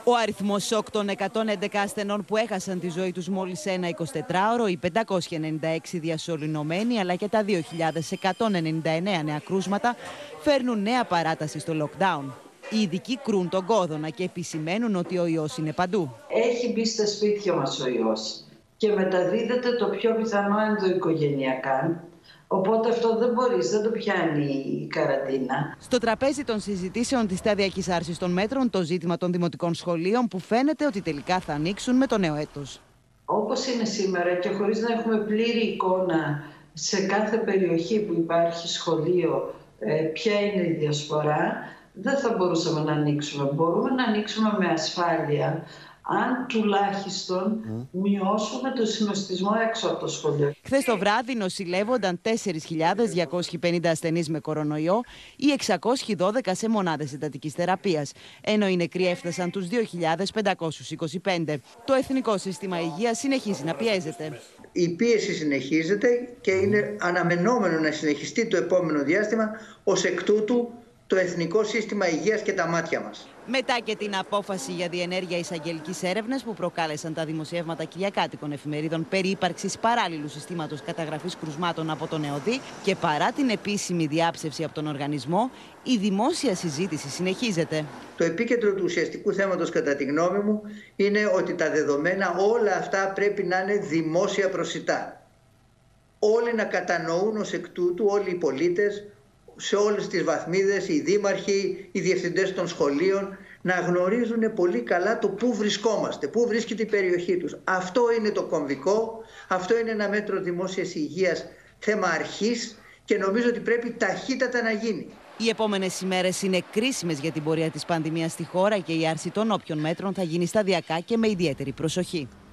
Ο αριθμός σοκ των 111 ασθενών που έχασαν τη ζωή τους μόλις ένα 24ωρο, οι 596 διασωληνωμένοι αλλά και τα 2.199 νέα κρούσματα φέρνουν νέα παράταση στο lockdown. Οι ειδικοί κρούν τον κόδωνα και επισημαίνουν ότι ο ιός είναι παντού. Έχει μπει στα σπίτια μας ο ιός και μεταδίδεται το πιο πιθανό ενδοοικογενειακά. Οπότε αυτό δεν το πιάνει η καραντίνα. Στο τραπέζι των συζητήσεων της σταδιακής άρσης των μέτρων, το ζήτημα των δημοτικών σχολείων που φαίνεται ότι τελικά θα ανοίξουν με το νέο έτος. Όπως είναι σήμερα και χωρίς να έχουμε πλήρη εικόνα σε κάθε περιοχή που υπάρχει σχολείο ποια είναι η διασπορά, δεν θα μπορούσαμε να ανοίξουμε. Μπορούμε να ανοίξουμε με ασφάλεια αν τουλάχιστον μειώσουμε το συνοστισμό έξω από το σχολείο. Χθες το βράδυ νοσηλεύονταν 4.250 ασθενείς με κορονοϊό ή 612 σε μονάδες εντατικής θεραπείας, ενώ οι νεκροί έφτασαν τους 2.525. Το Εθνικό Σύστημα Υγείας συνεχίζει να πιέζεται. Η πίεση συνεχίζεται και είναι αναμενόμενο να συνεχιστεί το επόμενο διάστημα, ως εκ τούτου το Εθνικό Σύστημα Υγείας και τα μάτια μας. Μετά και την απόφαση για διενέργεια εισαγγελικής έρευνας που προκάλεσαν τα δημοσιεύματα κυριακάτικων εφημερίδων περί ύπαρξης παράλληλου συστήματος καταγραφής κρουσμάτων από τον ΕΟΔΗ και παρά την επίσημη διάψευση από τον οργανισμό, η δημόσια συζήτηση συνεχίζεται. Το επίκεντρο του ουσιαστικού θέματος, κατά τη γνώμη μου, είναι ότι τα δεδομένα όλα αυτά πρέπει να είναι δημόσια προσιτά. Όλοι να κατανοούν ως εκ τούτου, όλοι οι πολίτες, σε όλες τις βαθμίδες, οι δήμαρχοι, οι διευθυντές των σχολείων, να γνωρίζουν πολύ καλά το πού βρισκόμαστε, πού βρίσκεται η περιοχή τους. Αυτό είναι το κομβικό, αυτό είναι ένα μέτρο δημόσιας υγείας, θέμα αρχής και νομίζω ότι πρέπει ταχύτατα να γίνει. Οι επόμενες ημέρες είναι κρίσιμες για την πορεία της πανδημίας στη χώρα και η άρση των όποιων μέτρων θα γίνει σταδιακά και με ιδιαίτερη προσοχή.